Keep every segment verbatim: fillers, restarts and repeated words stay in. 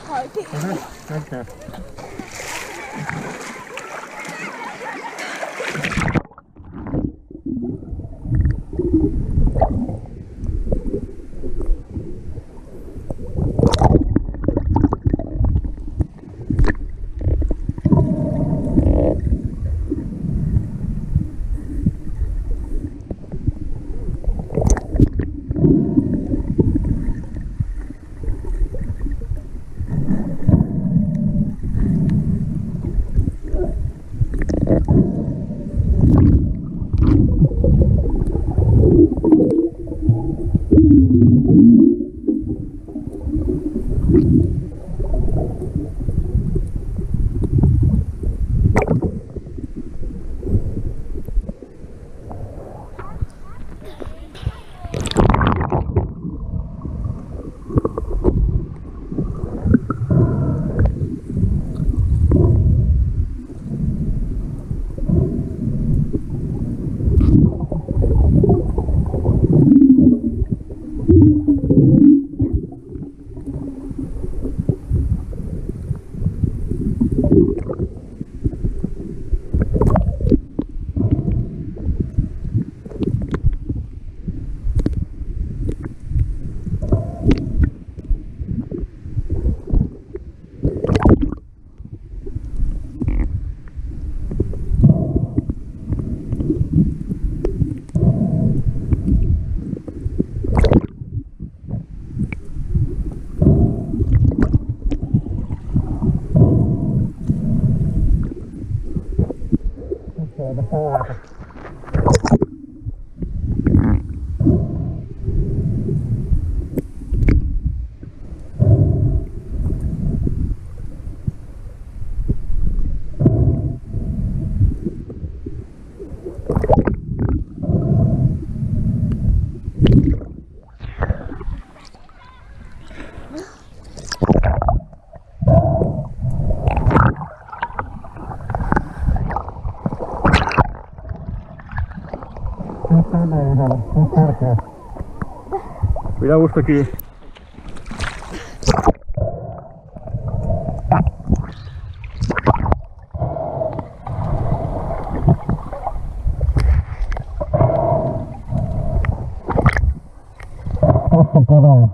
Pike. Uh-huh. Okay. Pidä usta kiinni. Tässä kovaa.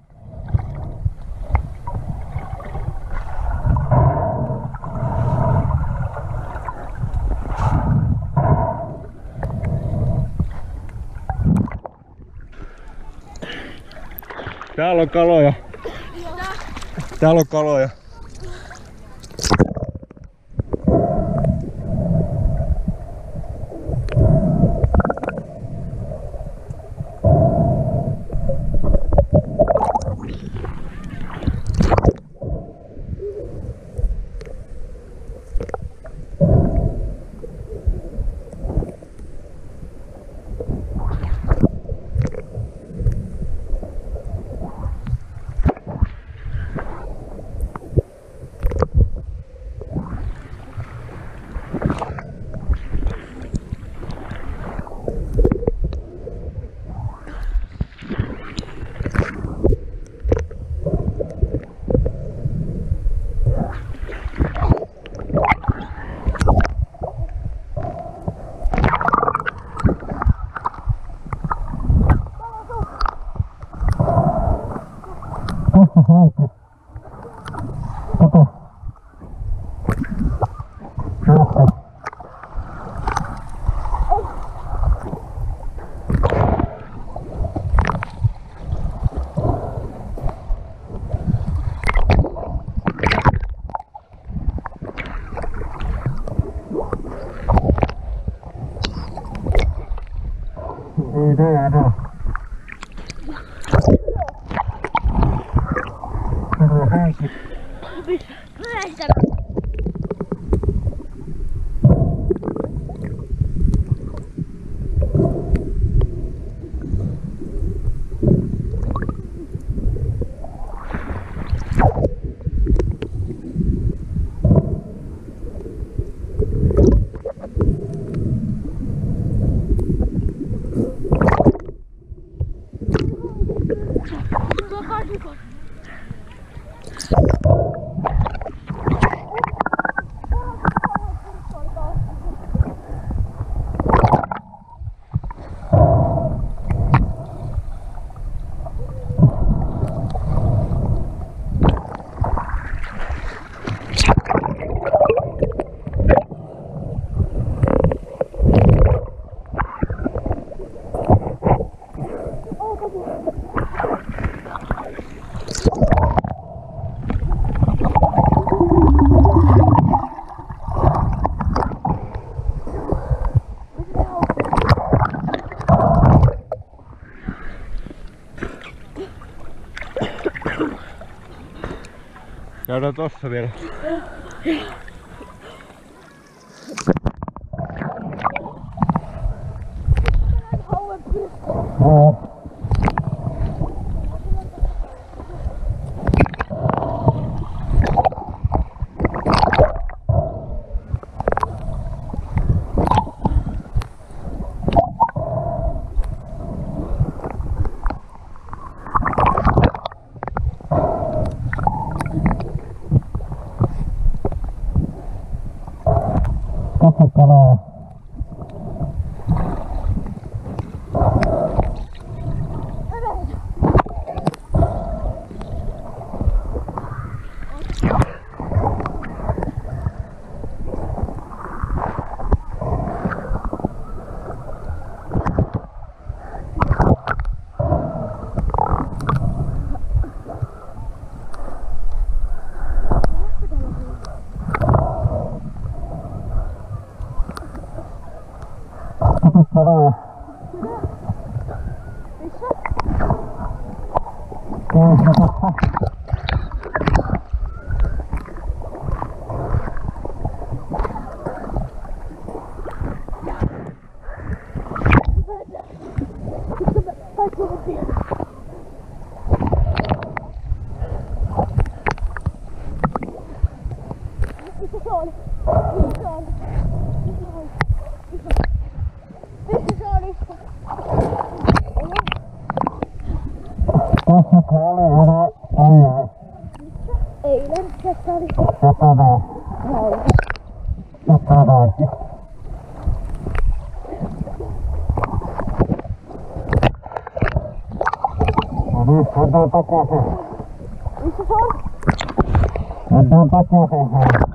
Täällä on kaloja. Täällä on kaloja. Käydään tossa vielä. Joo. Tässä kalaa. Kalaa. Missä? Tuossa tossa. Missä se on? Missä se on? Missä se on? Tässä se oli hyvä aina. Eilen tässä oli. Satana. Satana. No nyt mennään takaisin. Missä se on? Mennään takaisin.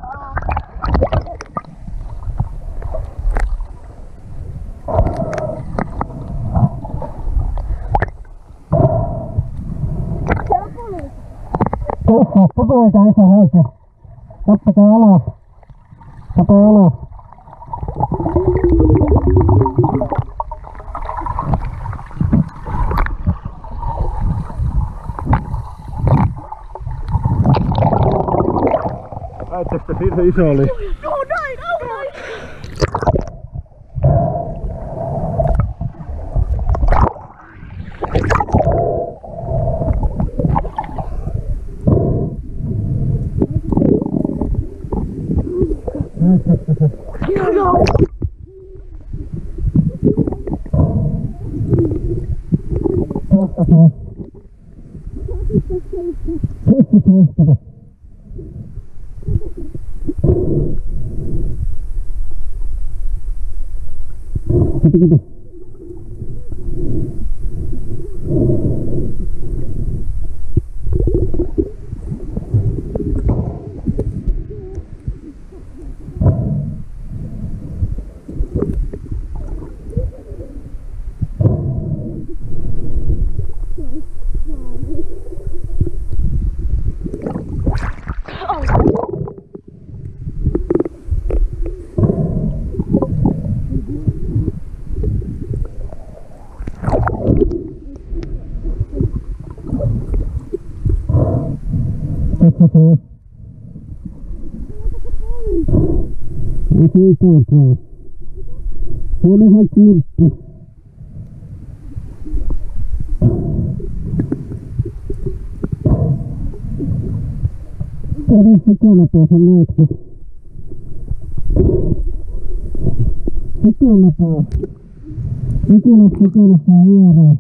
Tuossa, putoika isä oikein. Tappakaa alas. Tapaa alas. Näettekö, siinä se iso oli? Joo, näin, näin! Näettekö se? Joo! Tuosta se on. Tuosta se on. Kato, kato. Tässä se on. Ei se ei kulkee. Se on ihan kirkki. Tämä se kannattaa sen luokse. Se kannattaa. Se kannattaa kannattaa viereen.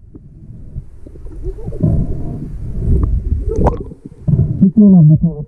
Se kannattaa.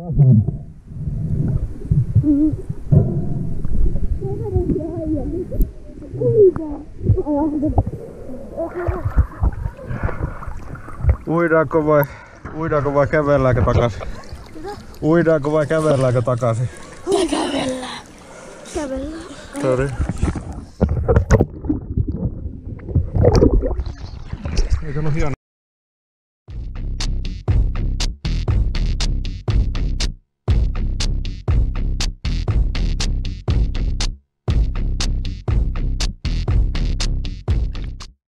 Mm-hmm. Uidaanko vai, uidaanko vai kävelläänkö takaisin? Uidaanko vai kävelläänkö takaisin? Kävellään. Kävellään. Sori.